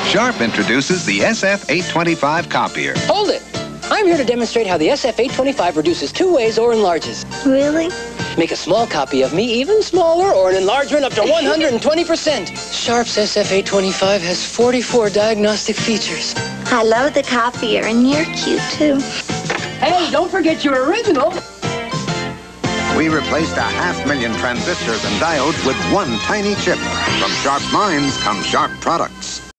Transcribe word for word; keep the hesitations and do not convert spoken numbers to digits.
Sharp introduces the S F eight twenty-five Copier. Hold it! I'm here to demonstrate how the S F eight twenty-five reduces two ways or enlarges. Really? Make a small copy of me even smaller or an enlargement up to one hundred twenty percent. Sharp's S F eight twenty-five has forty-four diagnostic features. I love the Copier, and you're cute, too. Hey, don't forget your original. We replaced a half million transistors and diodes with one tiny chip. From sharp minds come sharp products.